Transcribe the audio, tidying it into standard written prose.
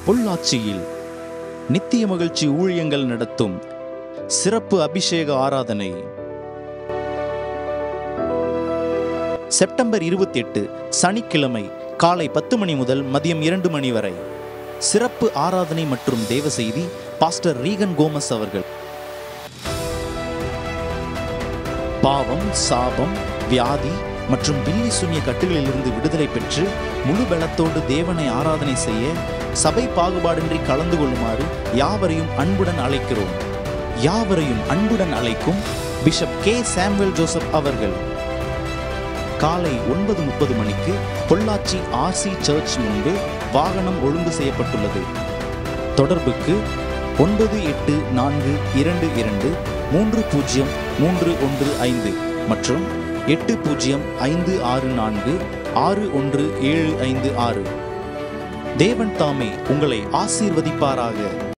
பொள்ளாச்சியில் நித்திய மகிழ்ச்சி ஊழியங்கள் நடத்தும் சிறப்பு அபிஷேக ஆராதனை செப்டம்பர் 28 சனிக்கிழமை காலை 10 மணி முதல் மதியம் 2 மணி வரை. சிறப்பு ஆராதனை மற்றும் தேவ செய்தி பாஸ்டர் ரீகன் கோமஸ் அவர்கள். பாவம், சாபம், வியாதி மற்றும் பில்லி சூன்ய கட்டுகளிலிருந்து விடுதலை பெற்று முழு பலத்தோடு தேவனை ஆராதனை செய்ய சபை பாகுபாடின்றி கலந்து கொள்ளுமாறு யாவரையும் அன்புடன் அழைக்கிறோம். யாவரையும் அன்புடன் அழைக்கும் பிஷப் கே சாமுவேல் ஜோசப் அவர்கள். காலை 9:30 மணிக்கு பொள்ளாச்சி RC சர்ச் முன்பு வாகனம் ஒழுங்கு செய்யப்பட்டுள்ளது. தொடர்புக்கு 9842230315 மற்றும் 8056461756. தேவன் தாமே உங்களை ஆசீர்வதிப்பாராக.